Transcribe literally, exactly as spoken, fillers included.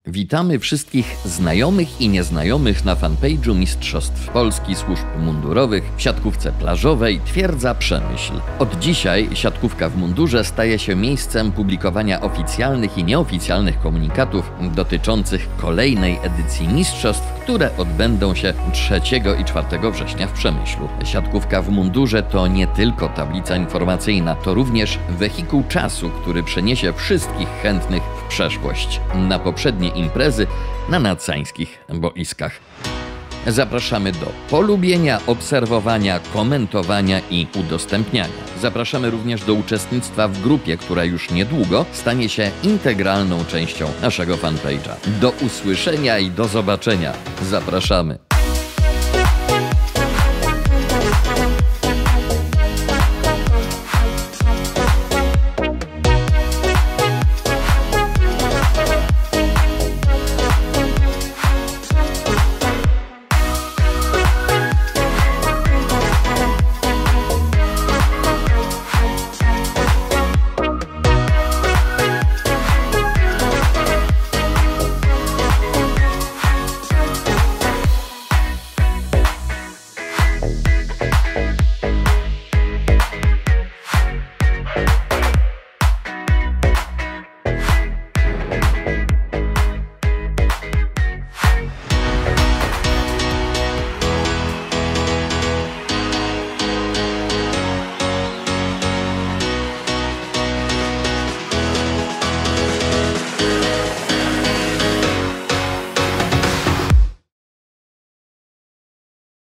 Witamy wszystkich znajomych i nieznajomych na fanpage'u Mistrzostw Polski Służb Mundurowych w siatkówce plażowej Twierdza Przemyśl. Od dzisiaj siatkówka w mundurze staje się miejscem publikowania oficjalnych i nieoficjalnych komunikatów dotyczących kolejnej edycji mistrzostw, które odbędą się trzeciego i czwartego września w Przemyślu. Siatkówka w mundurze to nie tylko tablica informacyjna, to również wehikuł czasu, który przeniesie wszystkich chętnych w przeszłość, na poprzednie imprezy na nadsańskich boiskach. Zapraszamy do polubienia, obserwowania, komentowania i udostępniania. Zapraszamy również do uczestnictwa w grupie, która już niedługo stanie się integralną częścią naszego fanpage'a. Do usłyszenia i do zobaczenia. Zapraszamy.